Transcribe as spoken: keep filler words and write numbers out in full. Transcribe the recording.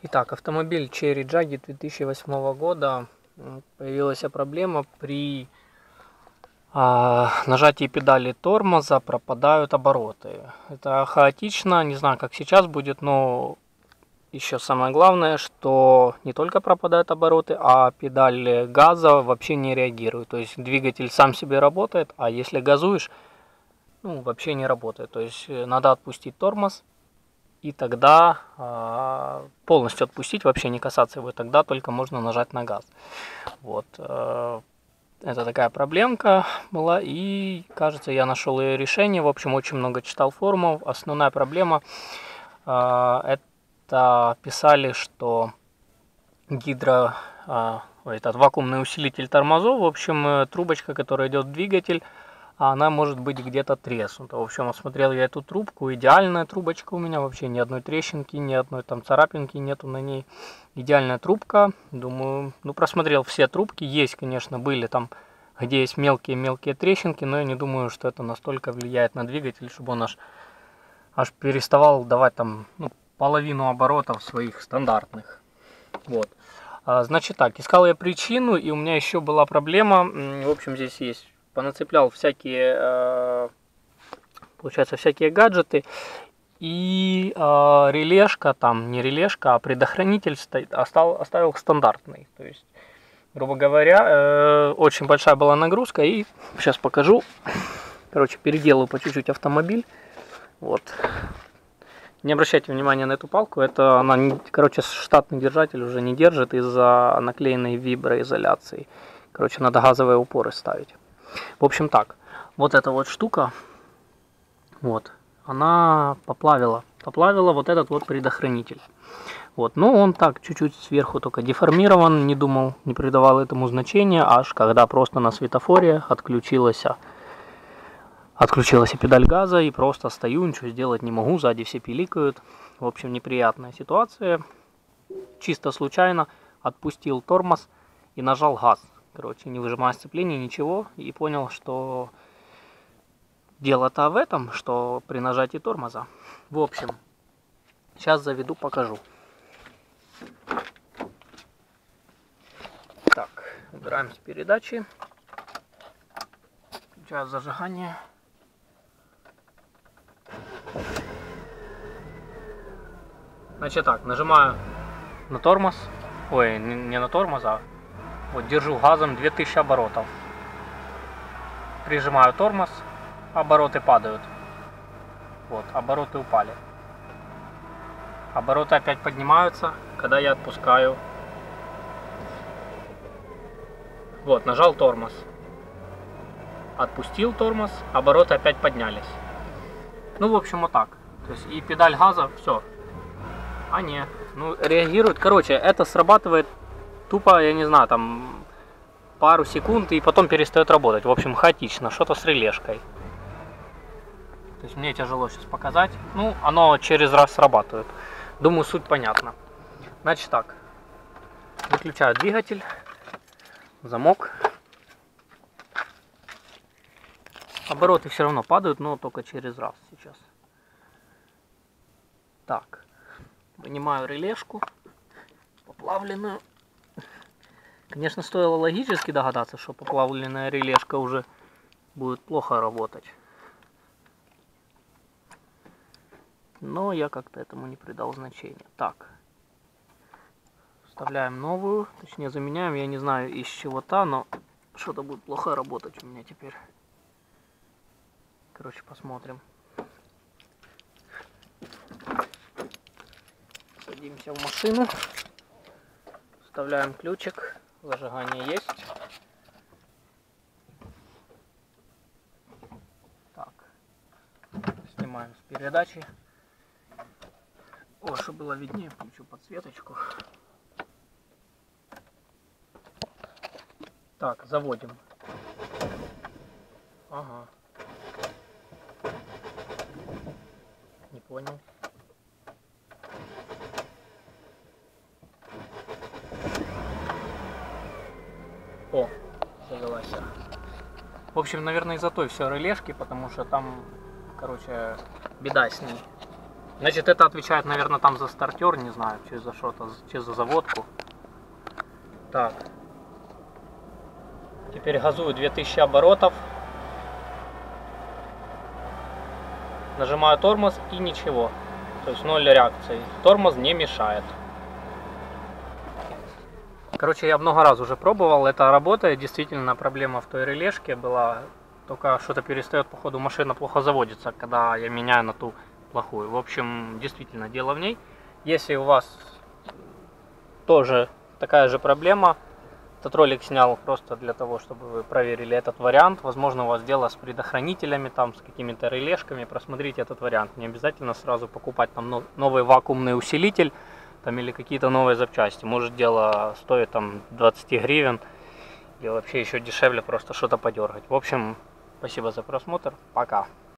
Итак, автомобиль Cherry Jaggi две тысячи восьмого года. Появилась проблема при а, нажатии педали тормоза, пропадают обороты. Это хаотично, не знаю, как сейчас будет, но еще самое главное, что не только пропадают обороты, а педаль газа вообще не реагирует. То есть двигатель сам себе работает, а если газуешь, ну, вообще не работает. То есть надо отпустить тормоз. И тогда э, полностью отпустить, вообще не касаться его, тогда только можно нажать на газ. Вот. Э, это такая проблемка была, и, кажется, я нашел ее решение. В общем, очень много читал форумов. Основная проблема, э, это писали, что гидро, э, этот вакуумный усилитель тормозов, в общем, трубочка, которая идет в двигатель, она может быть где-то треснута. В общем, осмотрел я эту трубку, идеальная трубочка у меня, вообще ни одной трещинки, ни одной там царапинки нету на ней. Идеальная трубка, думаю, ну просмотрел все трубки, есть, конечно, были там, где есть мелкие-мелкие трещинки, но я не думаю, что это настолько влияет на двигатель, чтобы он аж, аж переставал давать там ну, половину оборотов своих стандартных. Вот. Значит так, искал я причину, и у меня еще была проблема, в общем, здесь есть, понацеплял всякие, получается, всякие гаджеты, и релешка, там не релешка, а предохранитель стоит, оставил, оставил стандартный. То есть, грубо говоря, очень большая была нагрузка, и сейчас покажу. Короче, переделаю по чуть-чуть автомобиль. Вот. Не обращайте внимания на эту палку, это она, короче, штатный держатель уже не держит из-за наклеенной виброизоляции. Короче, надо газовые упоры ставить. В общем так, вот эта вот штука, вот, она поплавила, поплавила вот этот вот предохранитель. Вот, но он так чуть-чуть сверху только деформирован, не думал, не придавал этому значения, аж когда просто на светофоре отключилась, отключилась педаль газа, и просто стою, ничего сделать не могу, сзади все пиликают. В общем, неприятная ситуация. Чисто случайно отпустил тормоз и нажал газ. Короче, не выжимая сцепление, ничего, и понял, что дело-то в этом, что при нажатии тормоза. В общем, сейчас заведу, покажу. Так, убираем с передачи. Включаю зажигание. Значит так, нажимаю на тормоз, ой, не на тормоз, а вот держу газом две тысячи оборотов. Прижимаю тормоз, обороты падают. Вот, обороты упали. Обороты опять поднимаются, когда я отпускаю. Вот, нажал тормоз. Отпустил тормоз, обороты опять поднялись. Ну, в общем, вот так. То есть и педаль газа, все. А не, ну реагирует. Короче, это срабатывает тупо, я не знаю, там пару секунд и потом перестает работать. В общем, хаотично, что-то с релешкой. То есть мне тяжело сейчас показать. Ну, оно через раз срабатывает. Думаю, суть понятна. Значит так, выключаю двигатель, замок. Обороты все равно падают, но только через раз сейчас. Так, вынимаю релешку, поплавленную. Конечно, стоило логически догадаться, что поплавленная релешка уже будет плохо работать. Но я как-то этому не придал значения. Так, вставляем новую, точнее заменяем, я не знаю из чего-то, но что-то будет плохо работать у меня теперь. Короче, посмотрим. Садимся в машину, вставляем ключик, зажигание есть. Так, снимаем с передачи. О, чтобы было виднее, включу подсветочку. Так, заводим. Ага. Не понял. О, завелась. В общем, наверное, из-за той все релешки, потому что там, короче, беда с ней. Значит, это отвечает, наверное, там за стартер, не знаю, че за что-то, че за заводку. Так. Теперь газую две тысячи оборотов. Нажимаю тормоз и ничего. То есть ноль реакции. Тормоз не мешает. Короче, я много раз уже пробовал. Это работает. Действительно, проблема в той релешке была. Только что-то перестает, походу, машина плохо заводится, когда я меняю на ту плохую. В общем, действительно, дело в ней. Если у вас тоже такая же проблема, этот ролик снял просто для того, чтобы вы проверили этот вариант. Возможно, у вас дело с предохранителями, там, с какими-то релешками. Просмотрите этот вариант. Не обязательно сразу покупать там новый вакуумный усилитель там, или какие-то новые запчасти. Может, дело стоит там двадцать гривен или вообще еще дешевле просто что-то подергать. В общем, спасибо за просмотр. Пока.